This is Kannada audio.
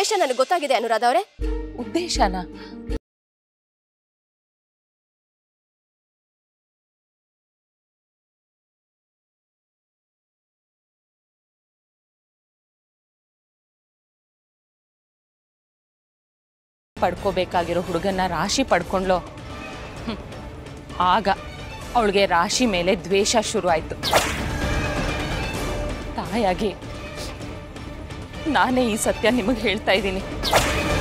ಉದ್ದೇಶ ನನಗೆ ಗೊತ್ತಾಗಿದೆ ಅನುರಾಧ ಅವರೇ. ಉದ್ದೇಶನ? ಪಡ್ಕೋಬೇಕಾಗಿರೋ ಹುಡುಗನ್ನ ರಾಶಿ ಪಡ್ಕೊಂಡ್ಲೋ, ಆಗ ಅವಳಿಗೆ ರಾಶಿ ಮೇಲೆ ದ್ವೇಷ ಶುರು ಆಯ್ತು. ತಾಯಾಗಿ ನಾನೇ ಈ ಸತ್ಯ ನಿಮಗೆ ಹೇಳ್ತಾ ಇದ್ದೀನಿ.